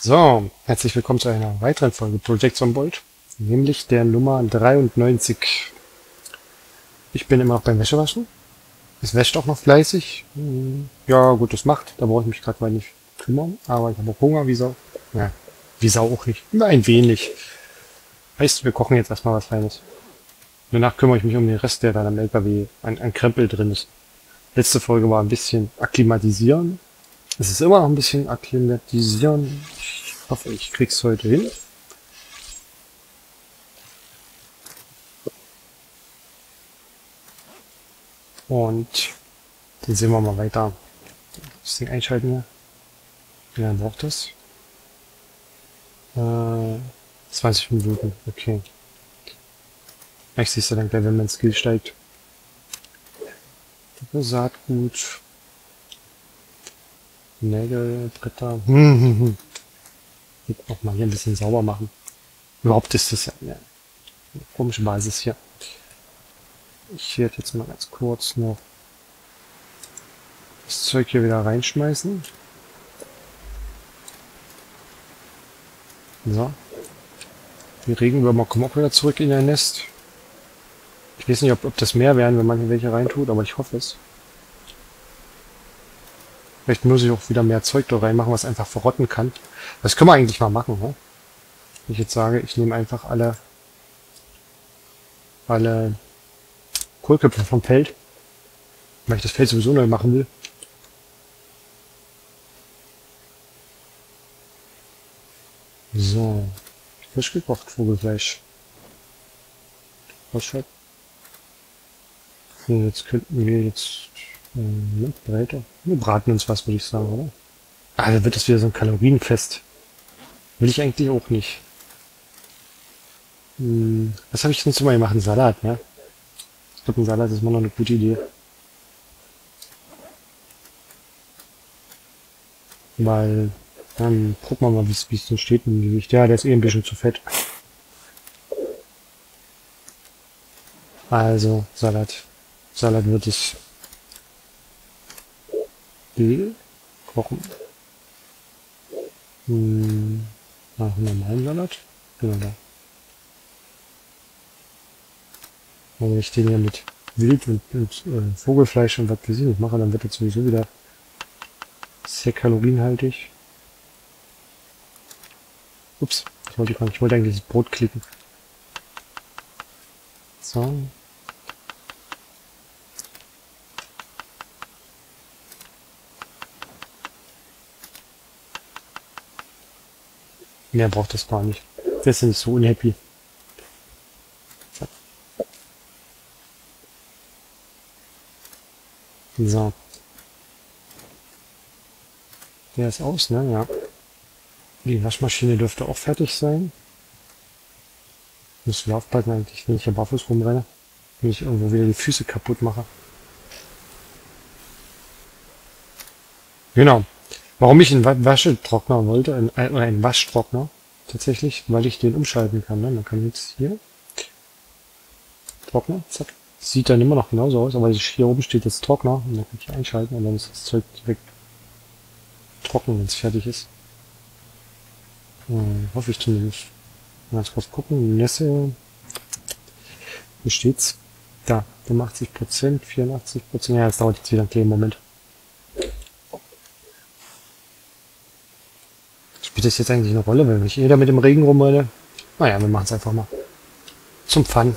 So, herzlich willkommen zu einer weiteren Folge Project Zomboid, nämlich der Nummer 93. Ich bin immer noch beim Wäschewaschen. Es wäscht auch noch fleißig. Ja, gut, das macht. Da brauche ich mich gerade mal nicht kümmern. Aber ich habe auch Hunger, wie Sau. Ja, wie Sau auch nicht. Nur ein wenig. Heißt, wir kochen jetzt erstmal was Feines. Danach kümmere ich mich um den Rest, der dann am LKW an Krempel drin ist. Letzte Folge war ein bisschen akklimatisieren. Es ist immer noch ein bisschen akklimatisieren. Ich hoffe, ich krieg's heute hin. Und dann sehen wir mal weiter. Das Ding einschalten hier. Wie lange braucht das? 20 Minuten, okay. Ich siehst du dann gleich, wenn mein Skill steigt. Saatgut. Nägel, Bretter. Noch mal hier ein bisschen sauber machen. Überhaupt ist das ja eine komische Basis hier. Ich werde jetzt mal ganz kurz noch das Zeug hier wieder reinschmeißen. So. Die Regenwürmer kommen auch wieder zurück in ihr Nest. Ich weiß nicht, ob das mehr werden, wenn man hier welche reintut, aber ich hoffe es. Vielleicht muss ich auch wieder mehr Zeug da reinmachen, was einfach verrotten kann. Das können wir eigentlich mal machen, ne? Wenn ich jetzt sage, ich nehme einfach alle Kohlköpfe vom Feld, weil ich das Feld sowieso neu machen will. So. Frisch gekocht Vogelfleisch. Ausschalten. So, jetzt könnten wir jetzt breiter. Wir braten uns was, würde ich sagen, oder? Ah, dann wird das wieder so ein Kalorienfest. Will ich eigentlich auch nicht. Was habe ich sonst immer gemacht? Einen Salat, ja? Ich glaube, ein Salat ist immer noch eine gute Idee. Weil, dann gucken wir mal, wie es denn steht mit dem Gewicht. Ja, der ist eh ein bisschen zu fett. Also, Salat. Salat wird es kochen. Nach einem normalen Salat. Genau da. Wenn ich den hier mit Wild und Vogelfleisch und was weiß ich nicht mache, dann wird das sowieso wieder sehr kalorienhaltig. Ups, ich wollte eigentlich das Brot klicken. So. Mehr braucht das gar nicht. Das ist ja nicht so unhappy. So. Der ist aus, ne? Ja. Die Waschmaschine dürfte auch fertig sein. Müssen wir aufpassen eigentlich, wenn ich hier barfuß rumrenne. Wenn ich irgendwo wieder die Füße kaputt mache. Genau. Warum ich einen Waschetrockner wollte, einen Waschtrockner, tatsächlich, weil ich den umschalten kann. Ne? Man kann jetzt hier Trockner, zack. Sieht dann immer noch genauso aus, aber hier oben steht jetzt Trockner und dann kann ich einschalten und dann ist das Zeug direkt trocken, wenn es fertig ist. Hoffe ich zumindest. Mal kurz gucken. Nässe. Wo steht's? Da. 85%, 84%. Ja, das dauert jetzt wieder einen kleinen Moment. Spielt das jetzt eigentlich eine Rolle, wenn ich da mit dem Regen rumrenne? Naja, wir machen es einfach mal. Zum Fun.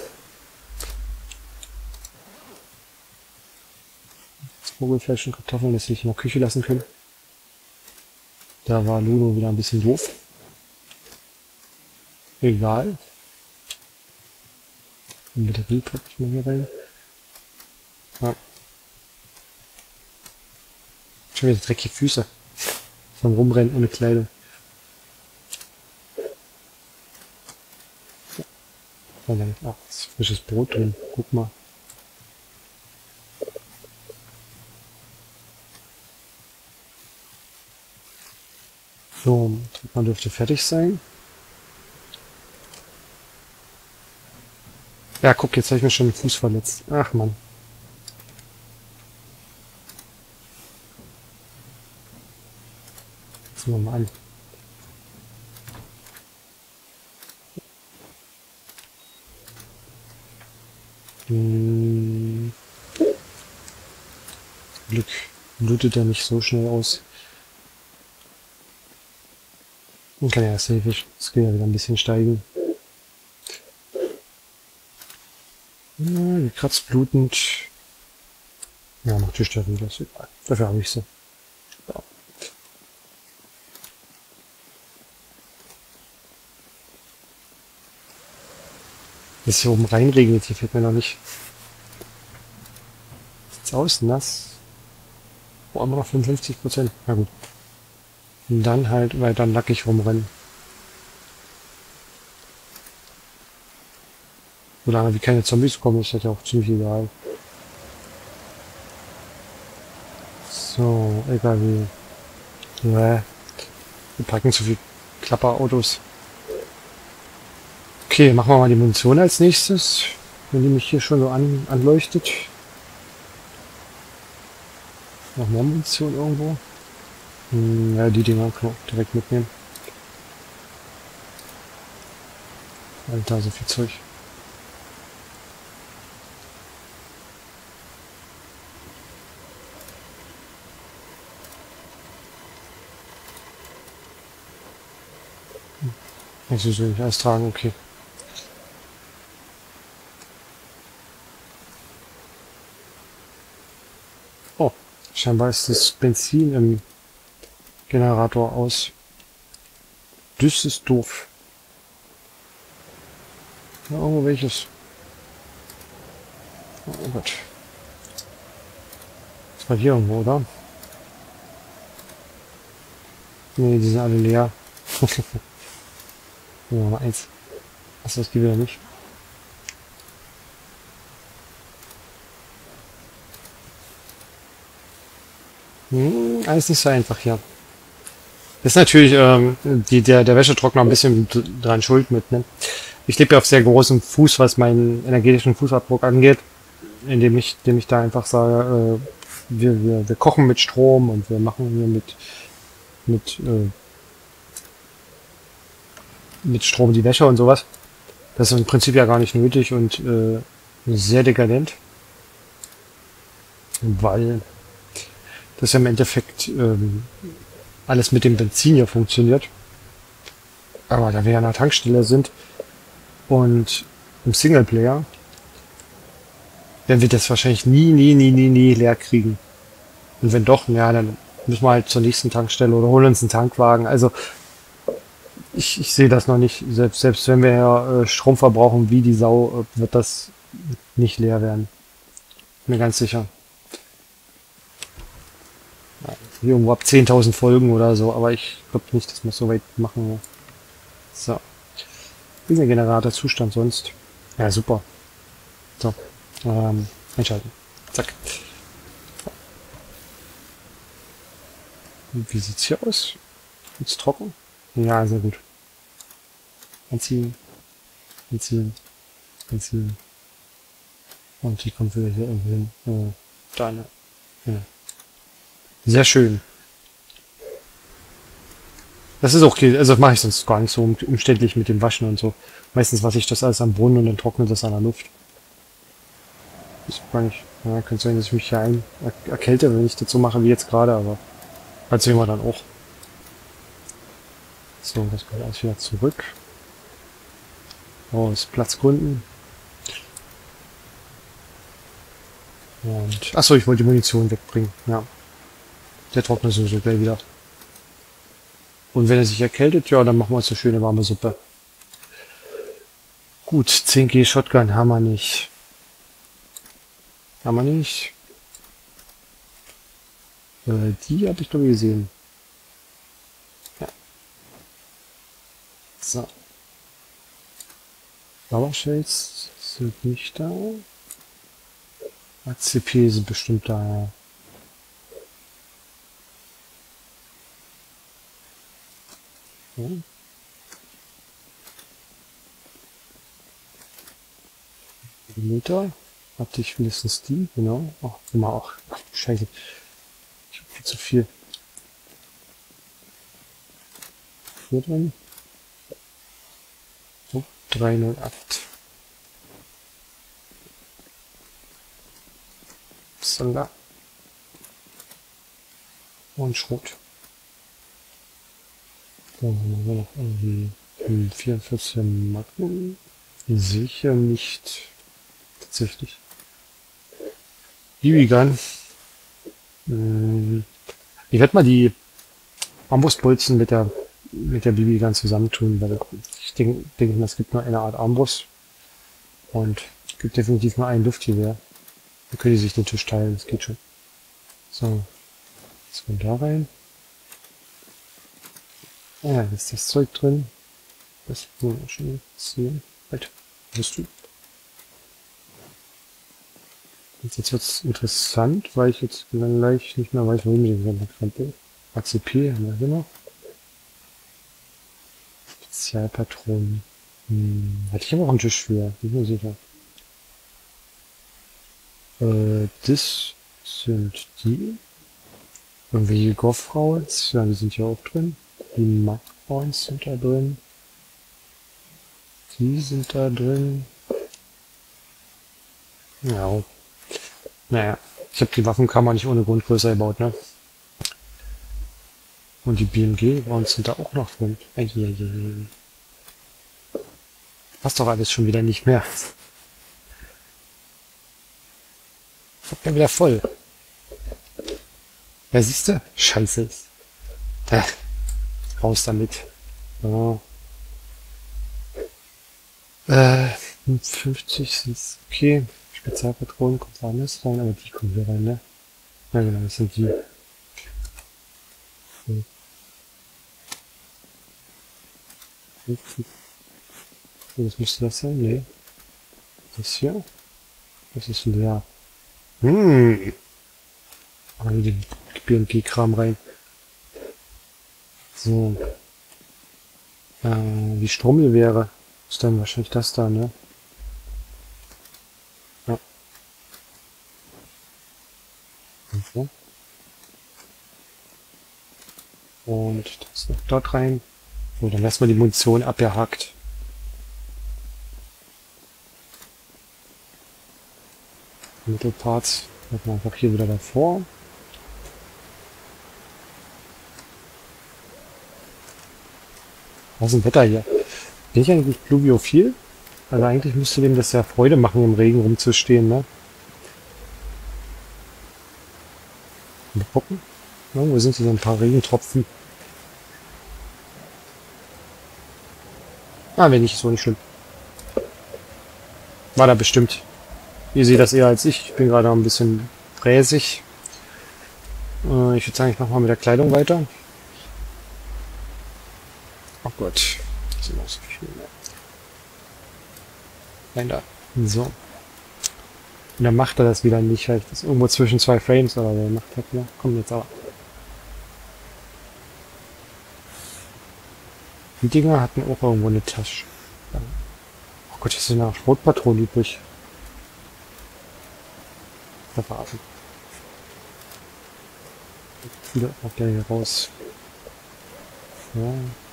Das Vogelfleisch und Kartoffeln lässt sich in der Küche lassen können. Da war Ludo wieder ein bisschen doof. Egal. Den Batterie packe ich mal hier rein. Ja. Schon wieder dreckige Füße. Vom Rumrennen ohne Kleidung. Und dann, ach, ist frisches Brot drin. Guck mal. So, man dürfte fertig sein. Ja, guck, jetzt habe ich mir schon den Fuß verletzt. Ach man. Jetzt wir mal an. Hm, Glück blutet er nicht so schnell aus. Dann kann ja das Skill ja wieder ein bisschen steigen. Ja, gekratzt blutend. Ja, macht die Stärke, das ist egal. Dafür habe ich sie. Ja. Dass hier oben reinregnet, hier fällt mir noch nicht. Sieht's aus, nass. Oh, immer noch 55%. Na gut. Und dann halt weiter nackig rumrennen. Solange wie keine Zombies kommen, ist das ja auch ziemlich egal. So, LKW. Nee, wir packen zu viel Klapperautos. Okay, machen wir mal die Munition als nächstes. Wenn die mich hier schon so anleuchtet. Noch mehr Munition irgendwo? Ja, die Dinger kann ich direkt mitnehmen. Alter, so viel Zeug. Ich soll nicht alles tragen, okay. Oh, scheinbar ist das Benzin im Generator aus. Das ist doof. Ja, irgendwo welches. Oh Gott. Das war hier irgendwo, oder? Nee, die sind alle leer. Ja, mal eins. Achso, das geht wieder nicht. Alles nicht so einfach hier. Das ist natürlich der Wäschetrockner ein bisschen dran schuld mit. Ne? Ich lebe ja auf sehr großem Fuß, was meinen energetischen Fußabdruck angeht, indem ich da einfach sage, wir kochen mit Strom und wir machen hier mit Strom die Wäsche und sowas. Das ist im Prinzip ja gar nicht nötig und sehr dekadent, weil das ja im Endeffekt alles mit dem Benzin hier funktioniert. Aber da wir ja an der Tankstelle sind und im Singleplayer, werden wir das wahrscheinlich nie leer kriegen. Und wenn doch, ja, dann müssen wir halt zur nächsten Tankstelle oder holen uns einen Tankwagen. Also ich sehe das noch nicht. Selbst wenn wir ja Strom verbrauchen wie die Sau, wird das nicht leer werden. Mir ganz sicher. Hier irgendwo ab 10.000 Folgen oder so, aber ich glaube nicht, dass wir es so weit machen. So. Wie ist der Generatorzustand sonst? Ja, super. So. Einschalten. Zack. Wie sieht's hier aus? Ist trocken? Ja, sehr gut. Anziehen. Anziehen. Anziehen. Und die kommt wieder hier irgendwo hin. Da eine. Ja. Sehr schön. Das ist okay. Also das mache ich sonst gar nicht so umständlich mit dem Waschen und so. Meistens wasche ich das alles am Brunnen und dann trocknet das an der Luft. Ist gar nicht. Ja, könnte sein, dass ich mich hier erkälte, wenn ich das so mache wie jetzt gerade, aber das sehen wir dann auch. So, das kommt alles wieder zurück. Aus Platzgründen. Und achso, ich wollte die Munition wegbringen. Ja. Der trocknet sowieso gleich wieder. Und wenn er sich erkältet, ja, dann machen wir uns eine schöne warme Suppe. Gut, 10G Shotgun haben wir nicht. Haben wir nicht. Die habe ich glaube ich gesehen. Ja. So. Sauershells sind nicht da. ACP sind bestimmt da, ja. Ja. Meter. Hatte ich wenigstens die, genau. Ach, immer auch. Ach, Scheiße. Ich habe viel zu viel. Hier drin. So, 308. dann da. Und Schrot. Dann haben wir noch irgendwie ein 44er Magnum. Sicher nicht. Tatsächlich. BB-Gun. Ich werde mal die Armbrustbolzen mit der BB-Gun zusammentun, weil ich denke, es gibt nur eine Art Armbrust. Und es gibt definitiv nur ein Luftgewehr. Dann können die sich den Tisch teilen, das geht schon. So. Jetzt kommt da rein. Ah ja, jetzt ist das Zeug drin. Das wollen wir schon sehen. Halt, bist du? Und jetzt wird's interessant, weil ich jetzt gleich nicht mehr weiß, wohin ich den Krempel. ACP haben wir hier noch. Spezialpatronen. Hatte ich aber auch einen Tisch für, bin mir sicher. Das sind die. Irgendwelche Goff-Rounds, ja, die sind hier auch drin. Die Mag-Rounds sind da drin. Die sind da drin. Ja. Naja, ich habe die Waffenkammer nicht ohne Grund größer gebaut, ne? Und die BMG-Rounds sind da auch noch drin. Passt doch alles schon wieder nicht mehr. Ich hab ja wieder voll. Ja, siehst du? Scheiße. Raus damit. Ja. 50 sind okay. Spezialpatronen kommt woanders rein, aber die kommen hier rein, ne? Ja genau, das sind die. Was müsste das sein? Nee. Das hier? Was ist denn der? Aber den BMG-Kram rein. So. Wie Strummel wäre. Ist dann wahrscheinlich das da, ne? Ja. Okay. Und das noch dort rein. So, dann lassen wir die Munition abgehakt. Mittelparts machen wir einfach hier wieder davor. Was ist ein Wetter hier? Bin ich eigentlich pluviophil? Also eigentlich müsste dem das ja Freude machen, im Regen rumzustehen, ne? Mal gucken. Ja, wo sind hier so ein paar Regentropfen? Ah, wenn nicht, ist so nicht schlimm. War da bestimmt. Ihr seht das eher als ich. Ich bin gerade ein bisschen fräsig. Ich würde sagen, ich mache mal mit der Kleidung weiter. Oh Gott. Das ist noch so viel mehr. Nein, da. So. Und dann macht er das wieder nicht, weil das irgendwo zwischen zwei Frames oder der macht hat, ne? Kommt jetzt aber. Die Dinger hatten auch irgendwo eine Tasche. Oh Gott, jetzt sind noch Schrotpatronen übrig. Da verarschen. Wieder auch gleich hier raus. Ja.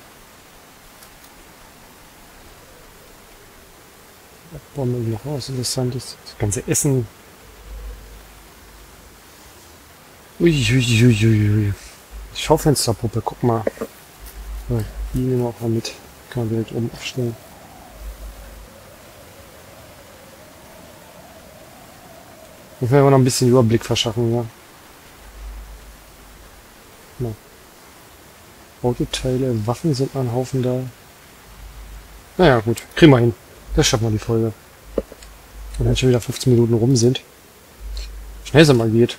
Warum irgendwie noch was Interessantes? Das ganze Essen. Uiuiuiui. Schaufensterpuppe, guck mal. So, die nehmen wir auch mal mit. Kann man direkt oben aufstellen. Muss mir aber noch ein bisschen Überblick verschaffen, ja. Na. Autoteile, Waffen sind ein Haufen da. Naja, gut. Kriegen wir hin. Das schaffen wir die Folge. Und wenn schon wieder 15 Minuten rum sind. Schnell es mal geht.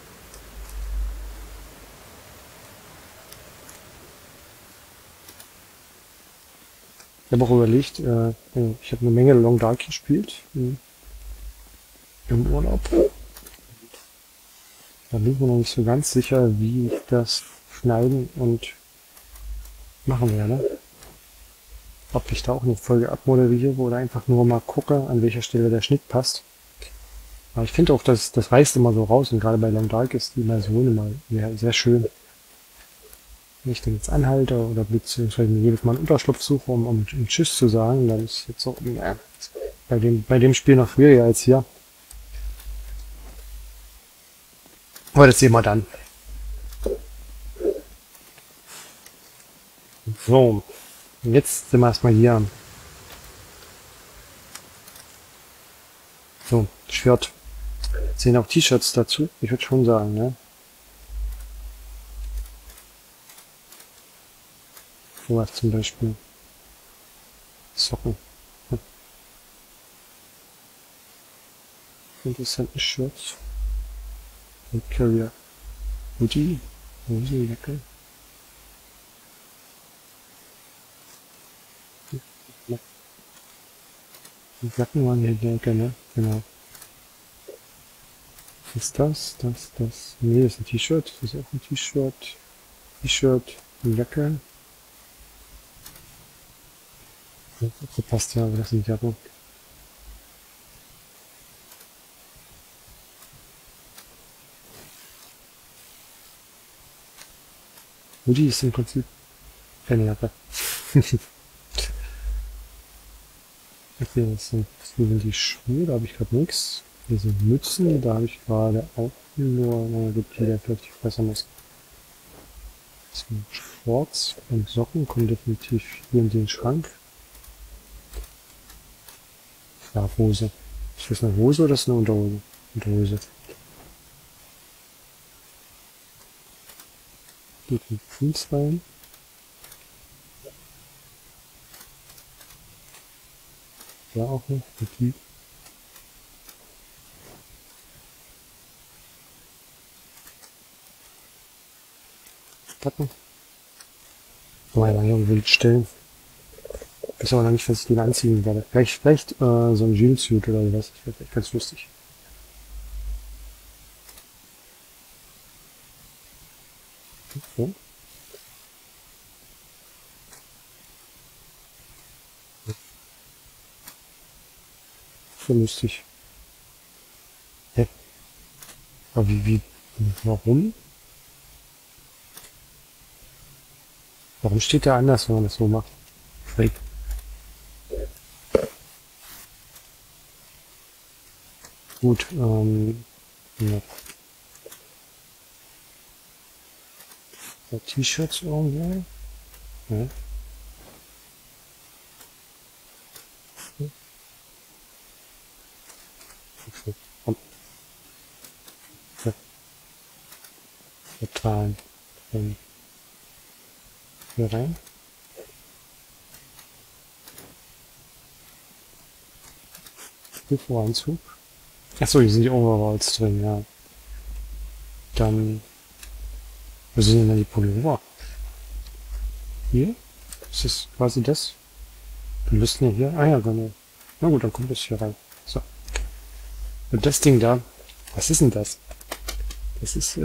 Ich habe auch überlegt, ich habe eine Menge Long Dark gespielt im Urlaub. Da bin ich mir noch nicht so ganz sicher, wie ich das schneiden und machen werde. Ob ich da auch eine Folge abmoderiere oder einfach nur mal gucke, an welcher Stelle der Schnitt passt. Aber ich finde auch, dass das reißt immer so raus und gerade bei Long Dark ist die Immersion immer sehr schön. Wenn ich dann jetzt anhalte oder beziehungsweise mir jedes Mal einen Unterschlupf suche, um Tschüss zu sagen, dann ist jetzt so, bei dem Spiel noch schwieriger als hier. Aber das sehen wir dann. So, jetzt sind wir erstmal hier. So, Shirt. Sehen auch T-Shirts dazu? Ich würde schon sagen, ne? Sowas zum Beispiel. Socken. Hm. Interessanten Shirts. Und Carrier. Hoodie. Hosenjacke. Die Jacken waren hier in der Ecke, ne? Genau. Was ist das? Das. Nee, das ist ein T-Shirt. Das ist auch ein T-Shirt. T-Shirt. Eine Jacke. Das passt ja, aber das sind Jacken. Hoodie ist im Prinzip keine Jacke. Okay, das sind die Schuhe, da habe ich gerade nichts. Diese Mützen, da habe ich gerade auch nur, naja gut, die der vielleicht besser muss. So, Shorts und Socken kommen definitiv hier in den Schrank. Schlafhose. Ist das eine Hose oder ist das eine Unterhose? Unterhose. Geht in den Fuß rein. Da auch noch. Und die. Packen. Mal hier wild stellen. Ich weiß aber noch nicht, was ich den anziehen werde. Vielleicht so ein Jeanssuit oder sowas. Das wäre vielleicht ganz lustig. So. So lustig. Hä? Aber warum? Warum steht der anders, wenn man das so macht? Schräg. Gut, ja. So, T-Shirts irgendwo. Ja. Okay. Komm, verteilen. Hier rein. Voranzug. Achso, hier sind die Overalls drin, ja. Dann, wo sind denn die Pullover? Hier? Ist das quasi das? Wir müssten ja hier, ah ja, genau. Na gut, dann kommt das hier rein. So. Und das Ding da, was ist denn das? Das ist,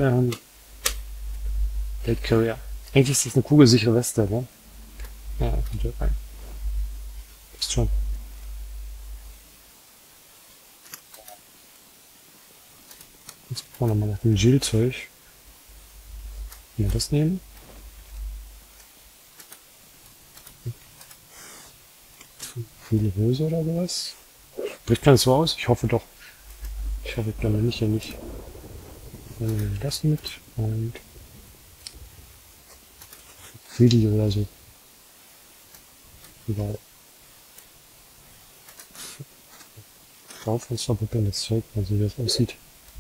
Blade Carrier. Eigentlich ist das eine kugelsichere Weste, ne? Ja, kommt hier rein. Ist schon. Jetzt brauchen wir nochmal nach dem Gel-Zeug. Können wir das nehmen? Viele Hose oder sowas? Bricht man das so aus? Ich hoffe doch. Ich hoffe, ich blende mich hier nicht. Dann nehmen wir das mit und Video oder so. Egal. Schaufensterpapier, das Zeug, also wie das aussieht.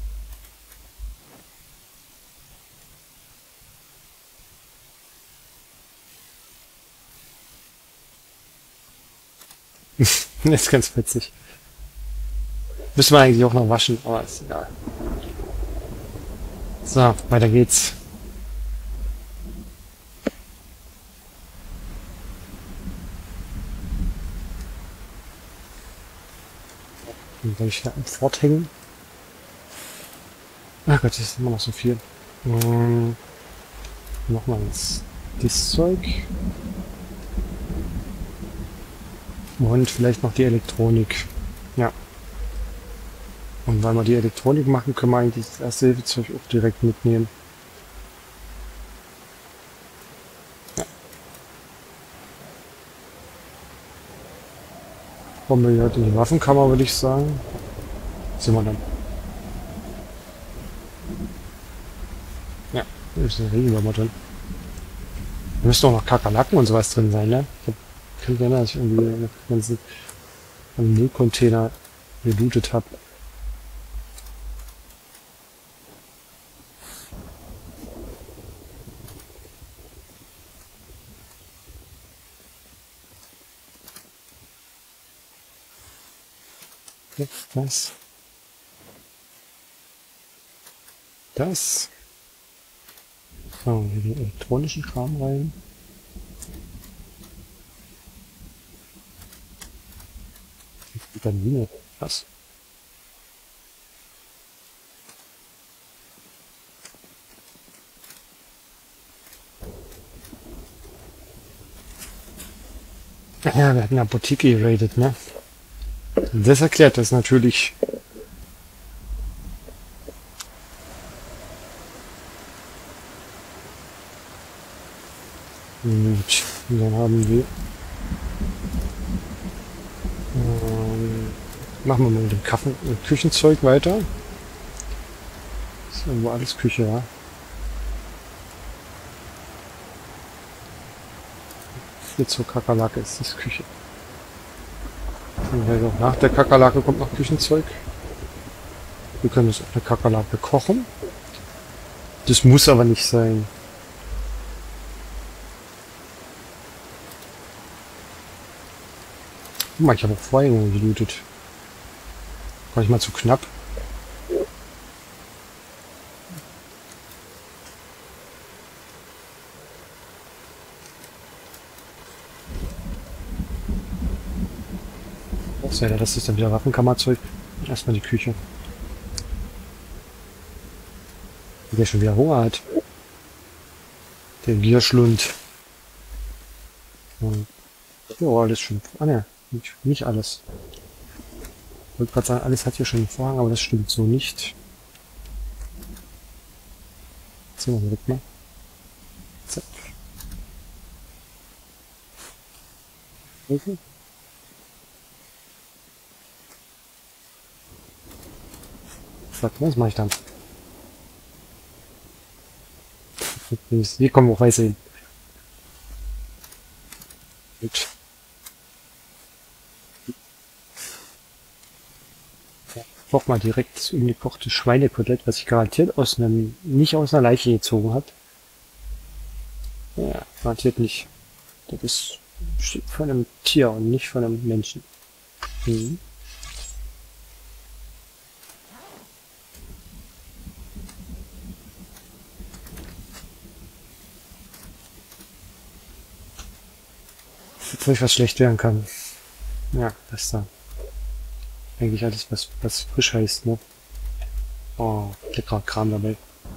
Das ist ganz witzig. Müssen wir eigentlich auch noch waschen, aber ist egal. So, weiter geht's. Den soll ich hier forthängen. Ach Gott, das ist immer noch so viel. Nochmal das Zeug. Und vielleicht noch die Elektronik. Ja. Und weil wir die Elektronik machen, können wir eigentlich das erste Hilfezeug auch direkt mitnehmen. Ja. Kommen wir heute in die Waffenkammer, würde ich sagen. Sind wir dann. ist ein Regenwürmer drin. Da müssten auch noch Kakerlaken und sowas drin sein, ne? Ich kann mich erinnern, dass ich irgendwie einen ganzen Müllcontainer gelootet habe. Ja, das. Das. So, hier den elektronischen Kram rein. Vitamine. Was? Ja, wir hatten eine Apotheke geradet, ne? Und das erklärt das natürlich. Gut, und dann haben wir. Machen wir mal mit dem Kaffee und Küchenzeug weiter. Das ist irgendwo alles Küche, ja. Hier zur Kakerlake ist das Küche. Und also nach der Kakerlake kommt noch Küchenzeug. Wir können das auf der Kakerlake kochen. Das muss aber nicht sein. Guck mal, ich habe auch vorher gelootet. War ich mal zu knapp. So, ja, das ist dann wieder Waffenkammerzeug. Erstmal die Küche. Der schon wieder Hunger hat. Der Gierschlund. Ja, alles schon. Ah ne, nicht alles. Ich wollte gerade sagen, alles hat hier schon einen Vorhang, aber das stimmt so nicht. Ziehen wir direkt mal. Zack. Okay. Zack, was mache ich dann? Hier kommen auch Weiße hin. Gut. Ich koche mal direkt das ungekochte Schweinekotelett, was ich garantiert nicht aus einer Leiche gezogen hat. Ja, garantiert nicht. Das ist steht von einem Tier und nicht von einem Menschen. Mhm. Bevor ich was schlecht werden kann. Ja, das ist da. Eigentlich alles, was frisch heißt, ne? Oh, leckerer Kram dabei.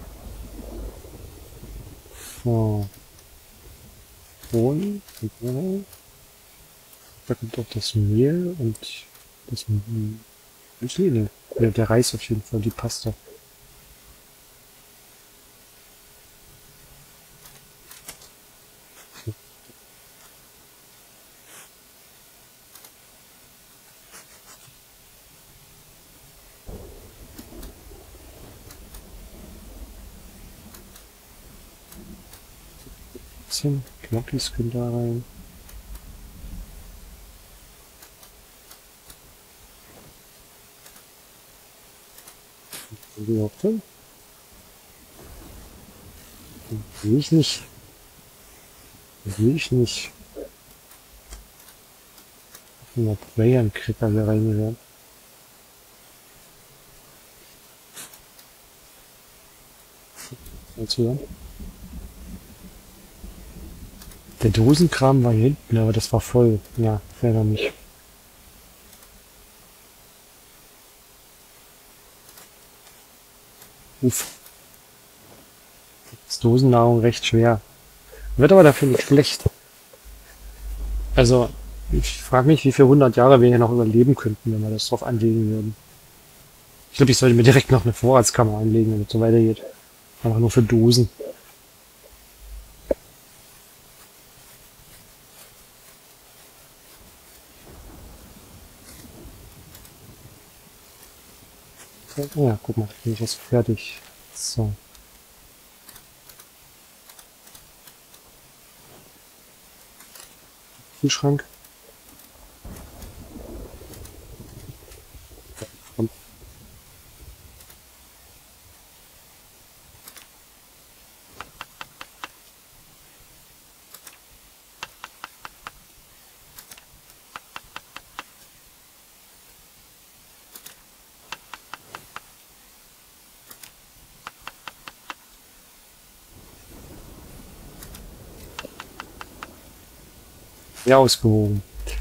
Oh. Und da kommt auch das Mehl und das Müsli, ne? Der Reis auf jeden Fall, die Pasta. Bisschen Knockis können da rein. Wie auch drin. Will ich nicht. Will ich nicht. Mal Bayern-Kritter hier reingehört. Also, der Dosenkram war hier hinten, aber das war voll. Ja, leider nicht. Uff. Ist Dosennahrung recht schwer. Wird aber dafür nicht schlecht. Also, ich frage mich, wie viele 100 Jahre wir hier noch überleben könnten, wenn wir das drauf anlegen würden. Ich glaube, ich sollte mir direkt noch eine Vorratskammer anlegen, wenn es so weitergeht. Einfach nur für Dosen. Ja, guck mal, bin ich jetzt fertig. So. Kühlschrank. Komm. Ja, ausgewogen.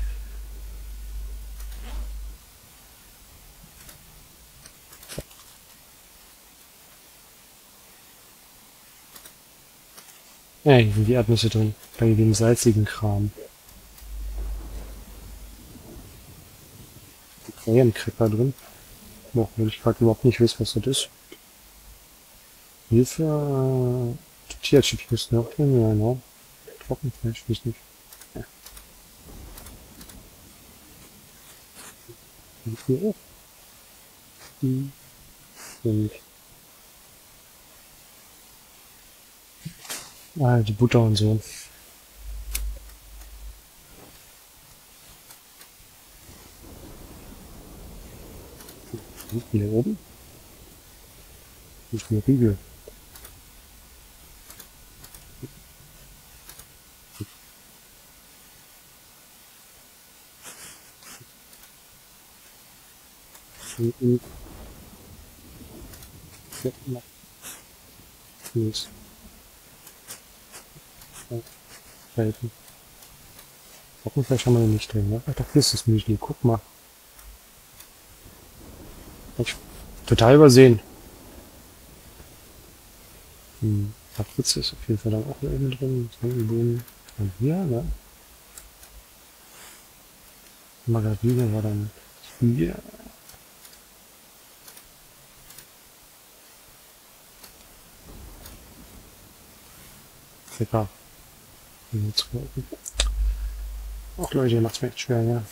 Ja, hier sind die Erdnüsse drin. Bei dem salzigen Kram. Crayon-Cracker drin. Boah, wenn ich gerade überhaupt nicht weiß, was das ist. Hilfe, Tierchips müssten auch drin, ja, genau. Trockenfleisch, weiß nicht. Ja, und hier auch. Die sind, die Butter und so. Und hier oben. Nicht mehr Riegel. Und hier noch Fuß. Selten. Trockenfleisch haben wir noch nicht drin, ne? Ach, doch, hier ist das Müsli. Guck mal. Hab ich total übersehen. Paprika ist auf jeden Fall dann auch noch innen drin. Bohnen. Und hier, ne? Margarine war dann hier. Lecker. Jetzt gucken. Ach Leute, ihr macht's mir echt schwer, ja.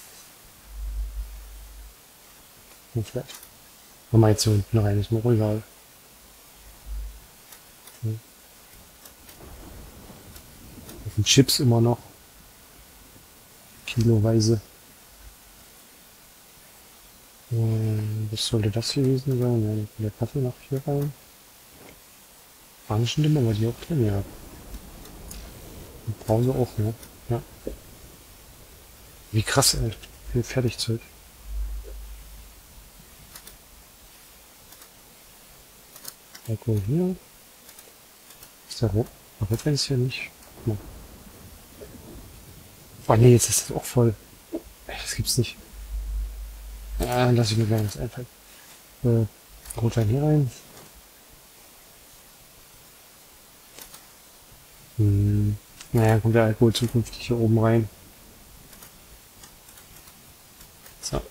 Und vielleicht. Wenn man jetzt hier unten rein ist, mir auch egal. Auf den Chips immer noch. Kiloweise. Was sollte das gewesen sein? Ja, der Kaffee noch hier rein. Orangenlimmer war die auch drin, ja. Und Brause auch, ne? Ja. Wie krass, ey. Viel Fertigzeug. Alkohol hier. Ist der Rot? Der Rotwein ist hier nicht. Ja. Oh nee, jetzt ist das auch voll. Ey, das gibt's nicht. Lass ich mir gleich was einfallen. Rotwein hier rein. Naja, kommt der Alkohol zukünftig hier oben rein. So.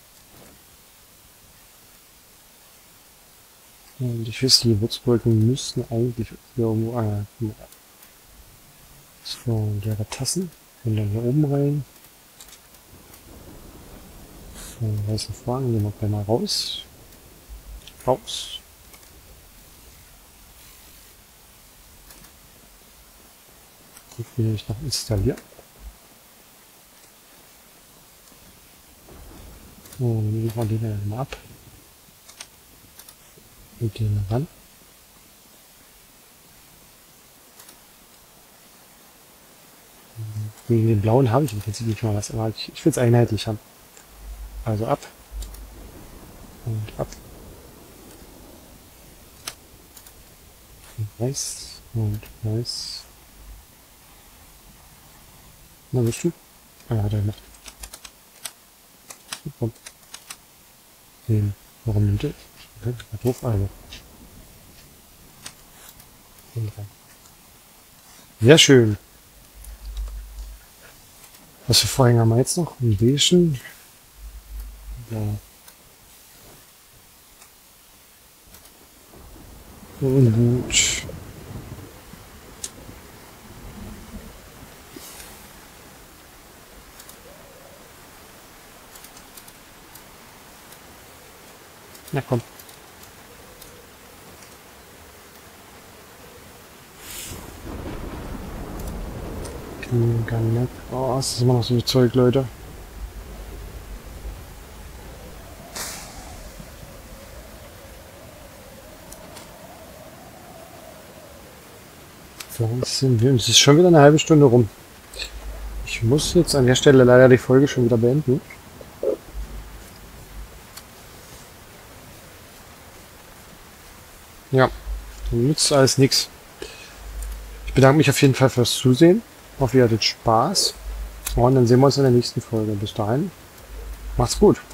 Und ich weiß, die Würzbröcken müssten eigentlich irgendwo. So, leere Tassen. Und dann hier oben rein. So, weißen Vorhang, nehmen wir gleich mal raus. Raus. Den will ich noch installieren. So, dann nehmen wir den mal ab. Und den ran. Gegen den blauen habe ich im Prinzip nicht mal was, aber ich will es einheitlich haben. Also ab. Und ab. Und weiß. Und weiß. Na, bist du? Ah, ja, hat er gemacht. Super. Warum nimmt er? Okay, doof, also. Sehr schön. Was für Vorhänge haben wir jetzt noch? Ein beigen. Ja. Und gut. Na komm. Garnet. Oh, es ist immer noch so viel Zeug, Leute. Es ist schon wieder eine halbe Stunde rum. Ich muss jetzt an der Stelle leider die Folge schon wieder beenden. Ja, nützt alles nichts. Ich bedanke mich auf jeden Fall fürs Zusehen. Hoffe, ihr hattet Spaß. Und dann sehen wir uns in der nächsten Folge. Bis dahin, macht's gut.